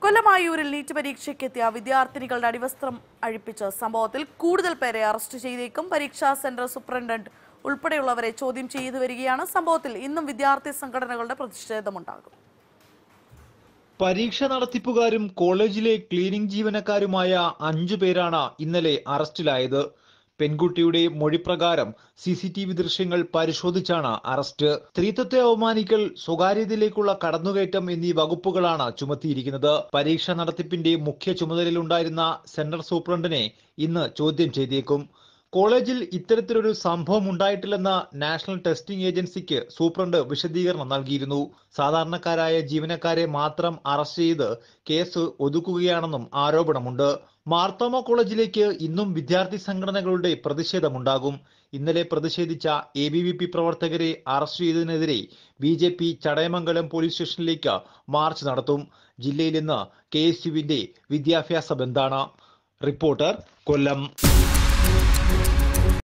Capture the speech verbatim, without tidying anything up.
കൊല്ലമായൂരിൽ NEET പരീക്ഷയ്ക്കെത്തിയ വിദ്യാർത്ഥിനികളുടെ അടിവസ്ത്രം അഴിപ്പിച്ച സംഭവത്തിൽ കൂടുതൽ പേരെ അറസ്റ്റ് ചെയ്തേക്കും. പരീക്ഷാ സെന്റർ സൂപ്രണ്ടന്റ് ഉൾപ്പെടെയുള്ളവരെ ചോദ്യം ചെയ്തു വരികയാണ്. സംഭവത്തിൽ ഇന്നും വിദ്യാർത്ഥി സംഘടനകളുടെ പ്രതിഷേധമുണ്ടാകും. പരീക്ഷ നടത്തിപ്പുകാരും കോളേജിലെ ക്ലീനിംഗ് ജീവനക്കാരുമായ അഞ്ചു പേരാണ് ഇന്നലെ അറസ്റ്റിലായത്. പെൺകുട്ടിയുടെ മൊഴിപ്രകാരം സി സി ടി വി ദൃശ്യങ്ങൾ പരിശോധിച്ചാണ് അറസ്റ്റ്. സ്ത്രീത്വത്തെ അവമാനിക്കൽ, സ്വകാര്യതയിലേക്കുള്ള കടന്നുകയറ്റം എന്നീ വകുപ്പുകളാണ് ചുമത്തിയിരിക്കുന്നത്. പരീക്ഷ നടത്തിപ്പിന്റെ മുഖ്യ ചുമതലയിലുണ്ടായിരുന്ന സെന്റർ സൂപ്രണ്ടിനെ ഇന്ന് ചോദ്യം ചെയ്തേക്കും. കോളേജിൽ ഇത്തരത്തിലൊരു സംഭവം ഉണ്ടായിട്ടില്ലെന്ന നാഷണൽ ടെസ്റ്റിംഗ് ഏജൻസിക്ക് സൂപ്രണ്ട് വിശദീകരണം നൽകിയിരുന്നു. സാധാരണക്കാരായ ജീവനക്കാരെ മാത്രം അറസ്റ്റ് ചെയ്ത് കേസ് ഒതുക്കുകയാണെന്നും ആരോപണമുണ്ട്. മാർത്തോമ കോളേജിലേക്ക് ഇന്നും വിദ്യാർത്ഥി സംഘടനകളുടെ പ്രതിഷേധമുണ്ടാകും. ഇന്നലെ പ്രതിഷേധിച്ച എ ബി വി പി പ്രവർത്തകരെ അറസ്റ്റ് ചെയ്തതിനെതിരെ B J P Chadayamangalam police സ്റ്റേഷനിലേക്ക് മാർച്ച് നടത്തും. ജില്ലയിൽ ഇന്ന് കെ എസ് യുവിന്റെ വിദ്യാഭ്യാസ ബന്ദാണ്. റിപ്പോർട്ടർ, കൊല്ലം.